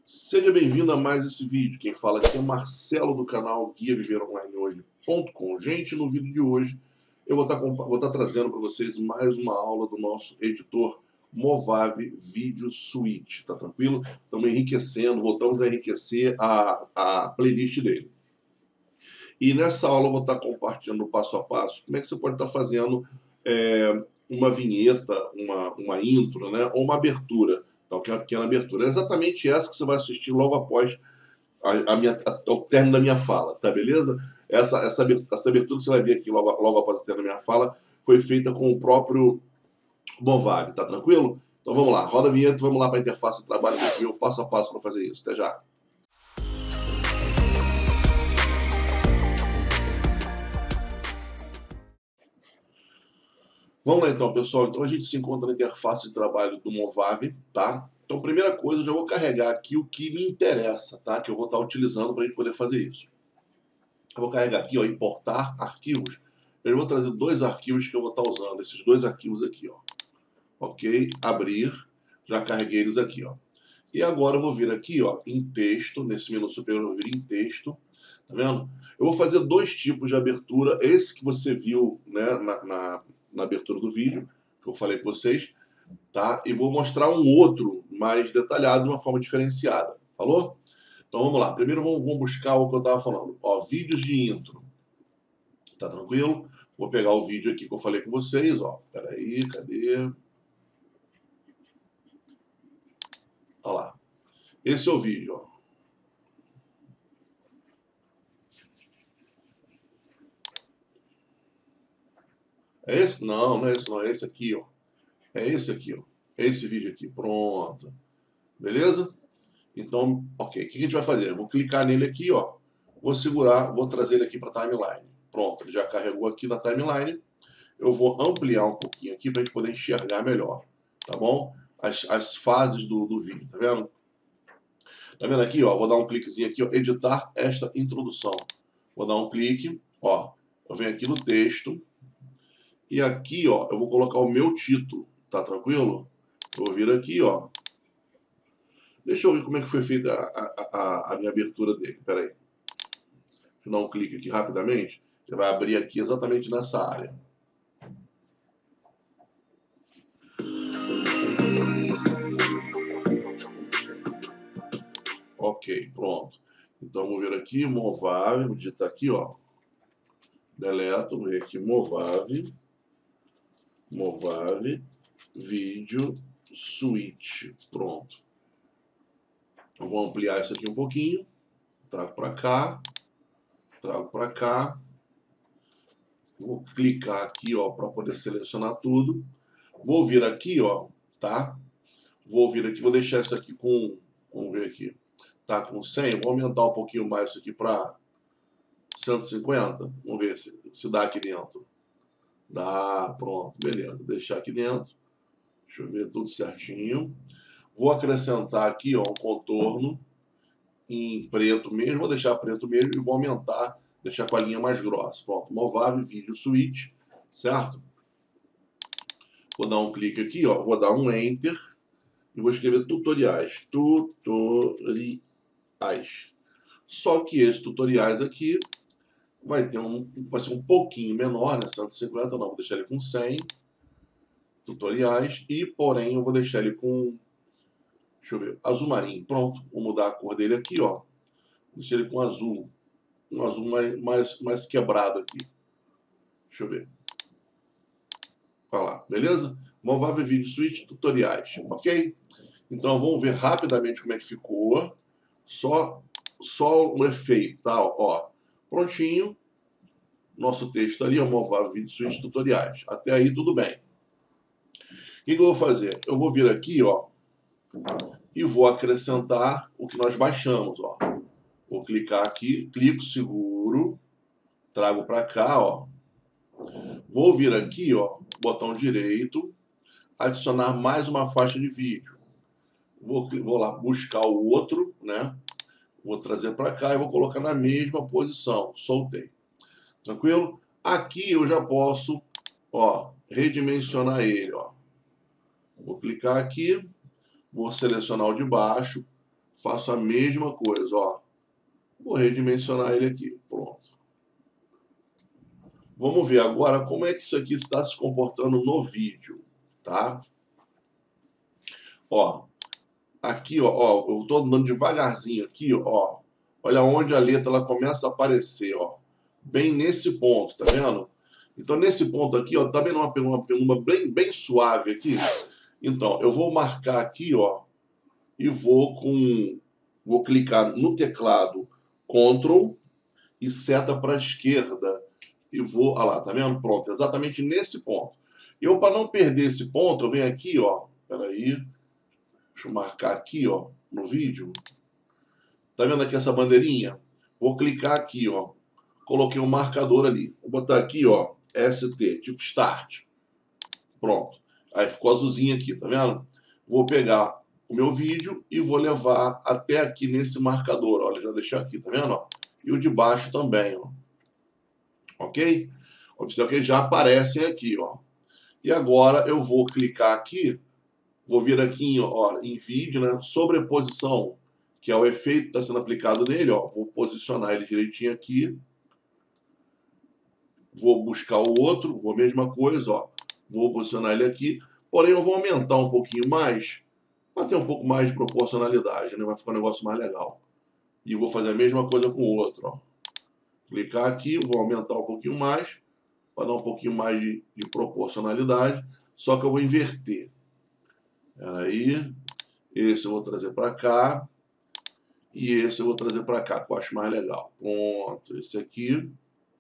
Seja bem-vindo a mais esse vídeo. Quem fala aqui é o Marcelo do canal Guia Viver Online Hoje.com. Gente, no vídeo de hoje eu vou estar trazendo para vocês mais uma aula do nosso editor Movavi Video Suite, tá tranquilo? Estamos enriquecendo, voltamos a enriquecer a playlist dele. E nessa aula eu vou estar compartilhando passo a passo como é que você pode estar fazendo uma vinheta, uma intro, né, ou uma abertura. Então, que é uma pequena abertura. É exatamente essa que você vai assistir logo após o término da minha fala, tá beleza? Essa abertura que você vai ver aqui logo após o término da minha fala foi feita com o próprio Movavi, tá tranquilo? Então vamos lá, roda a vinheta, vamos lá para a interface de trabalho e ver o passo a passo para fazer isso. Até já! Vamos lá então, pessoal. Então a gente se encontra na interface de trabalho do Movavi, tá? Então, primeira coisa, eu já vou carregar aqui o que me interessa, tá? Que eu vou estar utilizando para a gente poder fazer isso. Eu vou carregar aqui, ó, importar arquivos. Eu vou trazer dois arquivos que eu vou estar usando, esses dois arquivos aqui, ó. Ok? Abrir. Já carreguei eles aqui, ó. E agora eu vou vir aqui, ó, em texto, nesse menu superior eu vou vir em texto. Tá vendo? Eu vou fazer dois tipos de abertura. Esse que você viu, né, na abertura do vídeo, que eu falei com vocês, tá? E vou mostrar um outro mais detalhado, de uma forma diferenciada. Falou? Então vamos lá. Primeiro vamos buscar o que eu estava falando. Ó, vídeos de intro. Tá tranquilo? Vou pegar o vídeo aqui que eu falei com vocês, ó. Peraí, cadê? Olha lá. Esse é o vídeo, ó. É esse? Não, não é esse não. É esse aqui, ó. É esse aqui, ó. É esse vídeo aqui. Pronto. Beleza? Então, ok. O que a gente vai fazer? Eu vou clicar nele aqui, ó. Vou segurar, vou trazer ele aqui para a timeline. Pronto, ele já carregou aqui na timeline. Eu vou ampliar um pouquinho aqui para a gente poder enxergar melhor. Tá bom? As fases do vídeo, tá vendo? Tá vendo aqui, ó? Vou dar um cliquezinho aqui, ó. Editar esta introdução. Vou dar um clique, ó. Eu venho aqui no texto. E aqui, ó, eu vou colocar o meu título. Tá tranquilo? Eu vou vir aqui, ó. Deixa eu ver como é que foi feita a minha abertura dele. Pera aí. Deixa eu dar um clique aqui rapidamente. Ele vai abrir aqui exatamente nessa área. Ok, pronto. Então, vou vir aqui, Movavi, vou digitar aqui, ó. Deleto, vou vir aqui, Movavi, Video Suite. Pronto. Eu vou ampliar isso aqui um pouquinho. Trago para cá. Trago para cá. Vou clicar aqui, ó, para poder selecionar tudo. Vou vir aqui, ó, tá? Vou vir aqui, vou deixar isso aqui com, vamos ver aqui, tá com 100. Vou aumentar um pouquinho mais isso aqui para 150. Vamos ver se dá aqui dentro. Dá, pronto, beleza. Vou deixar aqui dentro. Deixa eu ver tudo certinho. Vou acrescentar aqui, ó, um contorno em preto mesmo. Vou deixar preto mesmo e vou aumentar, deixar com a linha mais grossa. Pronto, Movavi Video Suite, certo? Vou dar um clique aqui, ó. Vou dar um Enter e vou escrever tutoriais. Tutoriais. Só que esses tutoriais aqui vai ser um pouquinho menor, né? 150, não, vou deixar ele com 100 tutoriais e, porém, eu vou deixar ele com, deixa eu ver, azul marinho. Pronto, vou mudar a cor dele aqui, ó. Deixar ele com azul, um azul mais quebrado aqui. Deixa eu ver. Olha lá, beleza? Movavi Video Suite tutoriais, ok? Então vamos ver rapidamente como é que ficou. Só o efeito, tá? Ó, prontinho. Nosso texto ali, ó, Movavi Video Suite tutoriais. Até aí tudo bem. O que eu vou fazer? Eu vou vir aqui, ó, e vou acrescentar o que nós baixamos, ó. Vou clicar aqui, clico, seguro, trago para cá, ó. Vou vir aqui, ó, botão direito, adicionar mais uma faixa de vídeo. Vou lá buscar o outro, né? Vou trazer para cá e vou colocar na mesma posição. Soltei. Tranquilo? Aqui eu já posso, ó, redimensionar ele, ó. Vou clicar aqui, vou selecionar o de baixo, faço a mesma coisa, ó. Vou redimensionar ele aqui, pronto. Vamos ver agora como é que isso aqui está se comportando no vídeo, tá? Ó, aqui, ó, eu estou andando devagarzinho aqui, ó. Olha onde a letra ela começa a aparecer, ó. Bem nesse ponto, tá vendo? Então, nesse ponto aqui, ó, tá vendo uma penumbra bem suave aqui? Então, eu vou marcar aqui, ó, e vou clicar no teclado Ctrl e seta para a esquerda e vou, olha lá, tá vendo? Pronto, exatamente nesse ponto. Eu, para não perder esse ponto, eu venho aqui, ó, peraí, deixa eu marcar aqui, ó, no vídeo. Tá vendo aqui essa bandeirinha? Vou clicar aqui, ó, coloquei um marcador ali. Vou botar aqui, ó, ST, tipo Start. Pronto. Aí ficou azulzinho aqui, tá vendo? Vou pegar o meu vídeo e vou levar até aqui nesse marcador. Olha, já deixei aqui, tá vendo? E o de baixo também, ó. Ok? Observe que já aparecem aqui, ó. E agora eu vou clicar aqui, vou vir aqui ó, em vídeo, né? Sobreposição, que é o efeito que está sendo aplicado nele, ó. Vou posicionar ele direitinho aqui. Vou buscar o outro, vou a mesma coisa, ó. Vou posicionar ele aqui. Porém, eu vou aumentar um pouquinho mais, para ter um pouco mais de proporcionalidade, né? Vai ficar um negócio mais legal. E vou fazer a mesma coisa com o outro, ó. Clicar aqui, vou aumentar um pouquinho mais, para dar um pouquinho mais de proporcionalidade. Só que eu vou inverter. Espera aí. Esse eu vou trazer para cá. E esse eu vou trazer para cá, que eu acho mais legal. Pronto, esse aqui.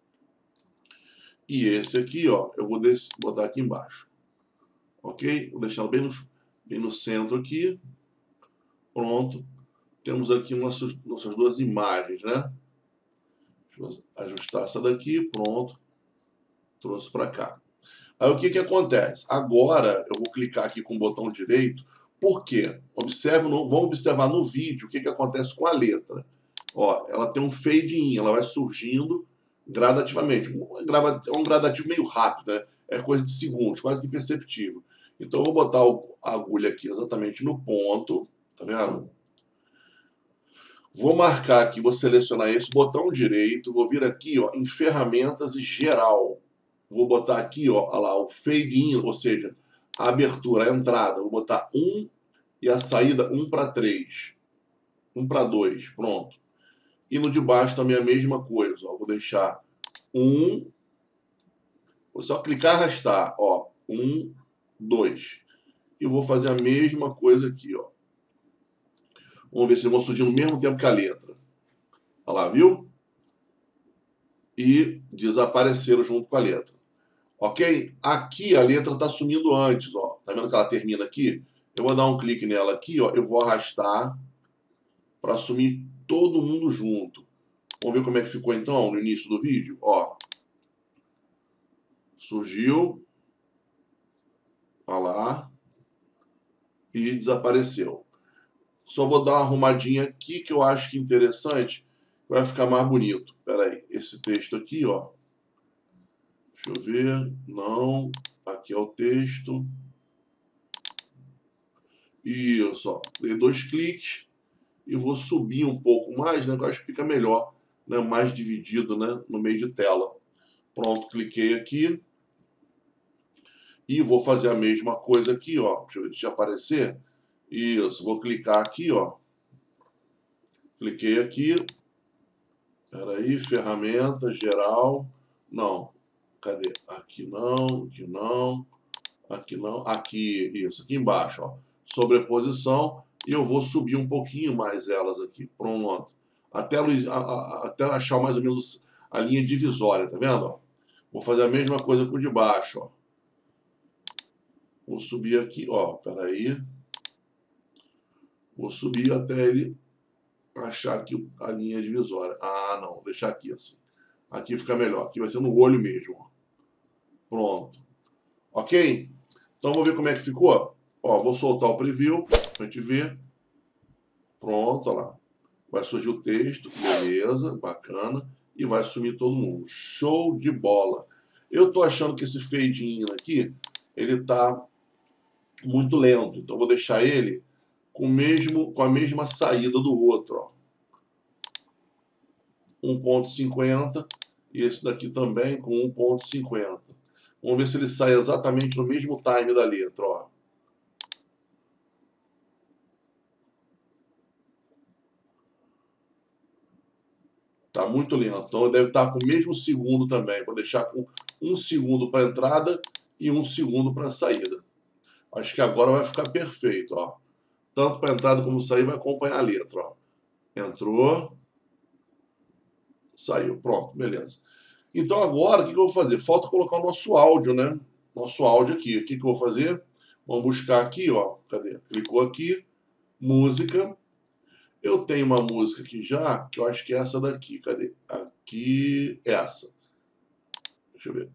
E esse aqui, ó, eu vou botar aqui embaixo. Ok? Vou deixá-lo bem no centro aqui. Pronto. Temos aqui nossas duas imagens, né? Deixa eu ajustar essa daqui. Pronto. Trouxe para cá. Aí o que acontece? Agora eu vou clicar aqui com o botão direito. Por quê? Vamos observar no vídeo o que acontece com a letra. Ó, ela tem um fade in, ela vai surgindo gradativamente. É um gradativo meio rápido, né? É coisa de segundos, quase que imperceptível. Então eu vou botar a agulha aqui exatamente no ponto, tá vendo? Vou marcar aqui, vou selecionar esse botão direito, vou vir aqui, ó, em ferramentas e geral. Vou botar aqui, ó, lá, o fade in, ou seja, a abertura, a entrada. Vou botar 1 e a saída 1 para 3. 1 para 2, pronto. E no de baixo também a mesma coisa, ó. Vou deixar 1, vou só clicar e arrastar, ó, 1, 2. E vou fazer a mesma coisa aqui, ó. Vamos ver se vão surgir no mesmo tempo que a letra. Olha lá, viu? E desapareceram junto com a letra. Ok? Aqui a letra está sumindo antes, ó. Tá vendo que ela termina aqui? Eu vou dar um clique nela aqui, ó. Eu vou arrastar para sumir todo mundo junto. Vamos ver como é que ficou então no início do vídeo, ó. Surgiu. Olha lá. E desapareceu. Só vou dar uma arrumadinha aqui que eu acho que é interessante. Vai ficar mais bonito. Espera aí. Esse texto aqui, ó. Deixa eu ver. Não. Aqui é o texto. Isso, ó. Dei 2 cliques. E vou subir um pouco mais, né? Que eu acho que fica melhor. Né, mais dividido, né? No meio de tela. Pronto. Cliquei aqui. E vou fazer a mesma coisa aqui, ó. Deixa eu aparecer. Isso. Vou clicar aqui, ó. Cliquei aqui. Espera aí. Ferramenta, geral. Não. Cadê? Aqui não. Aqui não. Aqui não. Aqui. Isso. Aqui embaixo, ó. Sobreposição. E eu vou subir um pouquinho mais elas aqui. Pronto. Até achar mais ou menos a linha divisória, tá vendo? Ó? Vou fazer a mesma coisa com o de baixo, ó. Vou subir aqui, ó. Espera aí. Vou subir até ele achar aqui a linha divisória. Ah, não. Vou deixar aqui assim. Aqui fica melhor. Aqui vai ser no olho mesmo. Ó. Pronto. Ok? Então, vamos ver como é que ficou. Ó, vou soltar o preview pra gente ver. Pronto, olha lá. Vai surgir o texto. Beleza, bacana. E vai sumir todo mundo. Show de bola. Eu tô achando que esse fade in aqui, ele tá muito lento. Então, vou deixar ele com a mesma saída do outro, ó. 1.50 e esse daqui também com 1.50. Vamos ver se ele sai exatamente no mesmo time da letra, ó. Tá muito lento. Então deve estar com o mesmo segundo também. Vou deixar com 1 segundo para entrada e 1 segundo para saída. Acho que agora vai ficar perfeito, ó. Tanto para entrada como sair vai acompanhar a letra, ó. Entrou, saiu, pronto, beleza. Então agora o que eu vou fazer? Falta colocar o nosso áudio, né? Nosso áudio aqui. O que eu vou fazer? Vamos buscar aqui, ó. Cadê? Clicou aqui, música. Eu tenho uma música aqui já, que eu acho que é essa daqui. Cadê? Aqui, essa. Deixa eu ver.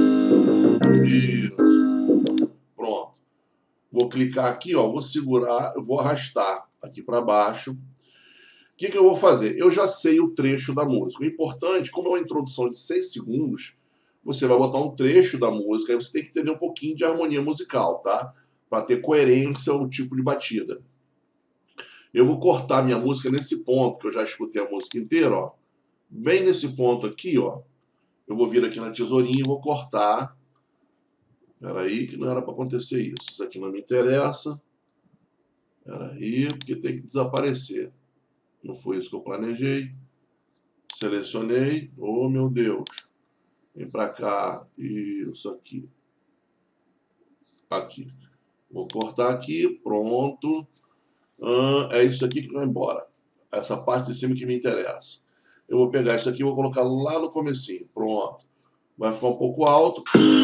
Isso. Pronto. Vou clicar aqui, ó. Vou segurar, eu vou arrastar aqui para baixo. O que eu vou fazer? Eu já sei o trecho da música. O importante, como é uma introdução de 6 segundos, você vai botar um trecho da música, aí você tem que entender um pouquinho de harmonia musical, tá? Para ter coerência ao tipo de batida. Eu vou cortar minha música nesse ponto, que eu já escutei a música inteira, ó. Bem nesse ponto aqui, ó. Eu vou vir aqui na tesourinha e vou cortar. Peraí, que não era para acontecer isso. Isso aqui não me interessa. Peraí, porque tem que desaparecer. Não foi isso que eu planejei. Selecionei. Oh, meu Deus. Vem para cá. Isso aqui. Aqui. Vou cortar aqui. Pronto. É isso aqui que vai embora. Essa parte de cima que me interessa. Eu vou pegar isso aqui e vou colocar lá no comecinho. Pronto. Vai ficar um pouco alto.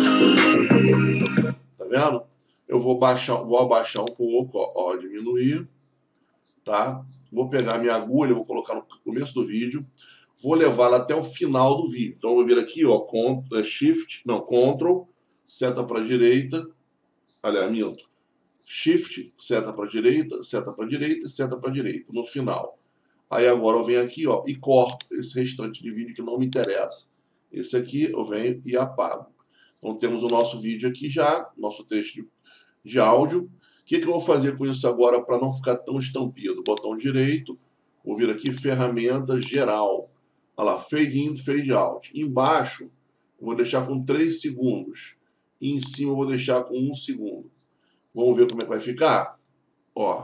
Tá vendo? Eu vou abaixar um pouco, ó, diminuir, tá? Vou pegar minha agulha, vou colocar no começo do vídeo, vou levá-la até o final do vídeo. Então eu vou vir aqui, ó, Ctrl, seta para direita, aliás, minto. Shift, seta para direita, seta para direita, seta para direita, no final. Aí agora eu venho aqui, ó, e corto esse restante de vídeo que não me interessa. Esse aqui eu venho e apago. Então temos o nosso vídeo aqui já, nosso texto de áudio. O que eu vou fazer com isso agora para não ficar tão estampido? Botão direito, vou vir aqui, ferramenta geral. Olha lá, fade in, fade out. Embaixo, eu vou deixar com 3 segundos. E em cima eu vou deixar com 1 segundo. Vamos ver como é que vai ficar? Ó.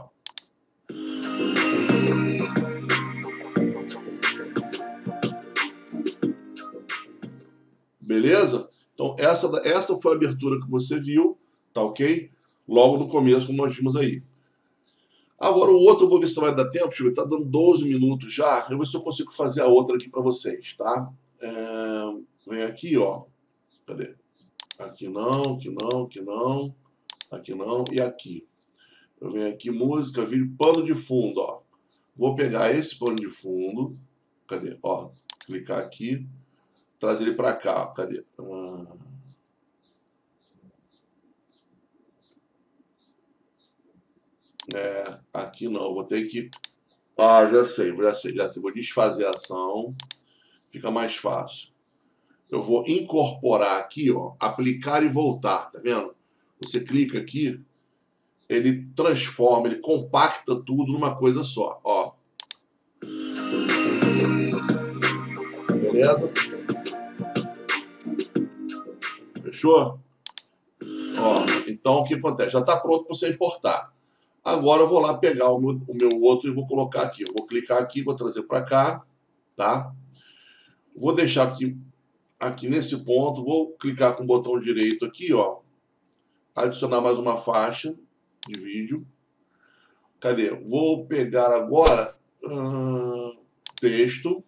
Beleza? Então, essa foi a abertura que você viu, tá ok? Logo no começo, como nós vimos aí. Agora o outro eu vou ver se vai dar tempo, deixa eu ver, tá dando 12 minutos já. Eu vou ver se eu consigo fazer a outra aqui para vocês, tá? Vem aqui, ó. Cadê? Aqui não, aqui não, aqui não, aqui não e aqui. Eu venho aqui, música, vídeo, pano de fundo, ó. Vou pegar esse pano de fundo, cadê? Ó, clicar aqui, trazer ele para cá, ó. Cadê? Aqui não, vou ter que... já sei. Vou desfazer a ação, fica mais fácil. Eu vou incorporar aqui, ó, aplicar e voltar, tá vendo? Você clica aqui, ele transforma, ele compacta tudo numa coisa só, ó. Beleza? Fechou? Ó, então o que acontece? Já está pronto para você importar. Agora eu vou lá pegar o meu outro e vou colocar aqui. Eu vou clicar aqui, vou trazer para cá, tá? Vou deixar aqui nesse ponto, vou clicar com o botão direito aqui, ó. Adicionar mais uma faixa de vídeo. Cadê? Vou pegar agora texto,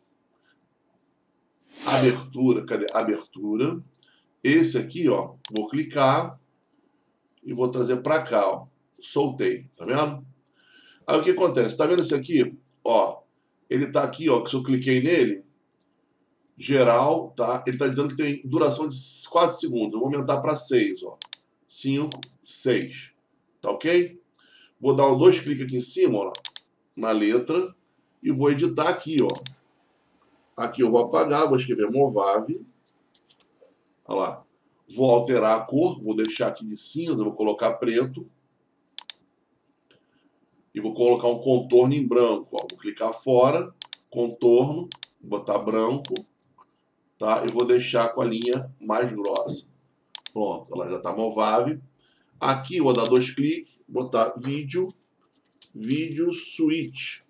abertura, cadê? Abertura. Esse aqui, ó, vou clicar e vou trazer para cá, ó. Soltei, tá vendo? Aí o que acontece? Tá vendo esse aqui? Ó, ele tá aqui, ó, que se eu cliquei nele, geral, tá? Ele tá dizendo que tem duração de 4 segundos. Eu vou aumentar para 6, ó. 5, 6. Tá ok? Vou dar 2 cliques aqui em cima, ó, na letra, e vou editar aqui, ó. Aqui eu vou apagar, vou escrever Movave. Olha lá. Vou alterar a cor, vou deixar aqui de cinza, vou colocar preto. e vou colocar um contorno em branco. Ó. Vou clicar fora, contorno, botar branco, tá? E vou deixar com a linha mais grossa. Pronto, ela já está movável. Aqui eu vou dar 2 cliques, botar vídeo switch.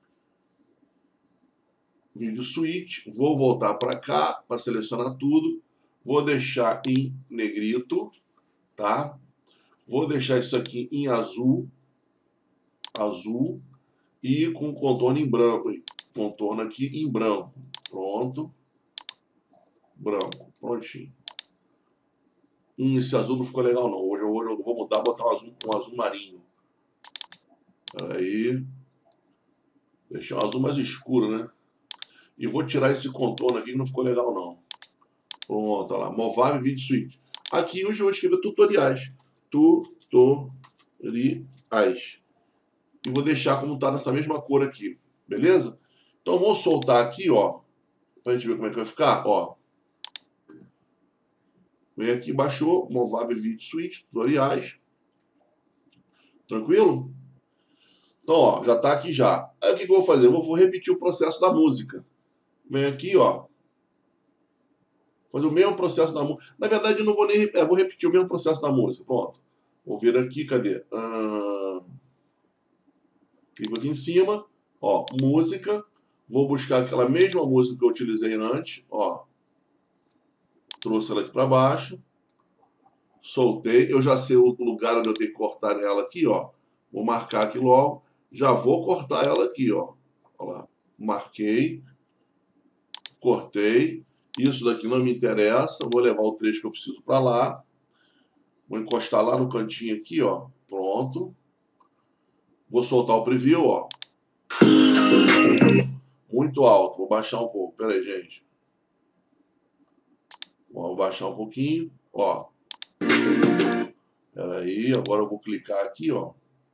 Vídeo switch, vou voltar para cá para selecionar tudo. Vou deixar em negrito, tá? Vou deixar isso aqui em azul, e com contorno em branco. Contorno aqui em branco. Pronto. Branco. Prontinho. Esse azul não ficou legal não. Hoje eu vou mudar, botar um azul marinho. Aí. Deixar um azul mais escuro, né? E vou tirar esse contorno aqui que não ficou legal não. Pronto, olha lá. Movável Vídeo Switch. Aqui hoje eu vou escrever tutoriais. Tutoriais. E vou deixar como está nessa mesma cor aqui. Beleza? Então vamos soltar aqui, ó. Pra gente ver como é que vai ficar, ó. Vem aqui, baixou. Movável Vídeo Switch, tutoriais. Tranquilo? Então, ó, já tá aqui já. Aí o que eu vou fazer? Eu vou repetir o processo da música. Vem aqui, ó. Fazer o mesmo processo da música. Na verdade, eu não vou nem... vou repetir o mesmo processo da música. Pronto. Vou vir aqui, cadê? Clico aqui em cima. Ó, música. Vou buscar aquela mesma música que eu utilizei antes. Ó. Trouxe ela aqui para baixo. Soltei. Eu já sei o lugar onde eu tenho que cortar ela aqui, ó. Vou marcar aqui logo. Já vou cortar ela aqui, ó. Olha lá. Marquei. Cortei. Isso daqui não me interessa. Vou levar o trecho que eu preciso para lá. Vou encostar lá no cantinho aqui, ó. Pronto. Vou soltar o preview, ó. Muito alto. Vou baixar um pouco. Pera aí, gente. Vou baixar um pouquinho. Ó. Pera aí. Agora eu vou clicar aqui, ó.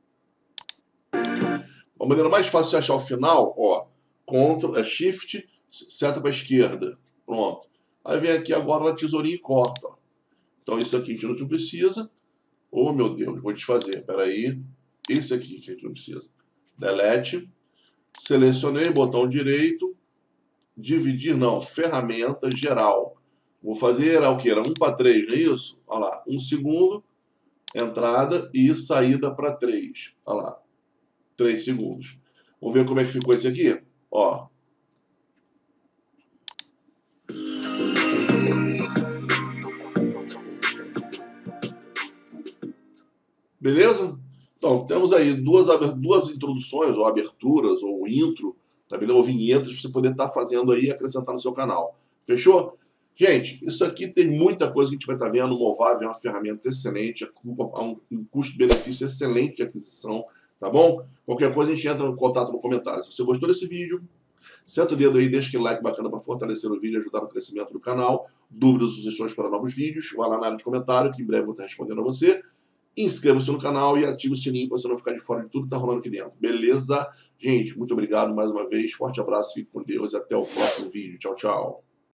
A maneira mais fácil de achar o final, ó. Shift, seta para a esquerda. Pronto. Aí vem aqui agora a tesourinha e corta. Ó. Então isso aqui a gente não precisa. Oh, meu Deus, vou desfazer. Pera aí. Esse aqui que a gente não precisa. Delete. Selecionei, botão direito. Dividir, não. Ferramenta, geral. Vou fazer o que? Era 1 para 3, não é isso? Olha lá. 1 segundo. Entrada e saída para 3. Olha lá. 3 segundos. Vamos ver como é que ficou esse aqui? Ó. Beleza? Então, temos aí duas introduções, ou aberturas, ou intro, tá beleza? Ou vinhetas para você poder estar fazendo aí e acrescentar no seu canal. Fechou? Gente, isso aqui tem muita coisa que a gente vai estar vendo. O Movável é uma ferramenta excelente, um custo-benefício excelente de aquisição, tá bom? Qualquer coisa a gente entra em contato no comentário. Se você gostou desse vídeo, senta o dedo aí, deixa aquele like bacana para fortalecer o vídeo e ajudar no crescimento do canal. Dúvidas, sugestões para novos vídeos, vai lá na área de comentário, que em breve eu vou estar respondendo a você. Inscreva-se no canal e ative o sininho para você não ficar de fora de tudo que está rolando aqui dentro. Beleza? Gente, muito obrigado mais uma vez. Forte abraço, fique com Deus e até o próximo vídeo. Tchau, tchau.